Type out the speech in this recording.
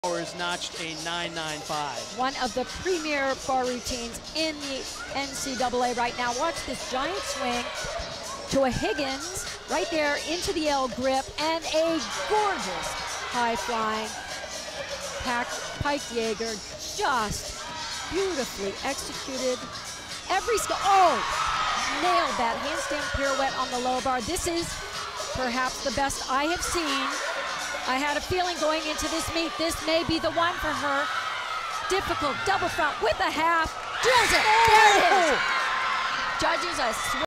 Has notched a 9.95. One of the premier bar routines in the NCAA right now. Watch this giant swing to a Higgins right there into the L grip, and a gorgeous high-flying Pike Jaeger, just beautifully executed. Every nailed that handstand pirouette on the low bar. This is perhaps the best I have seen. I had a feeling going into this meet, this may be the one for her. Difficult double front with a half. Drills it. There it is. Judges a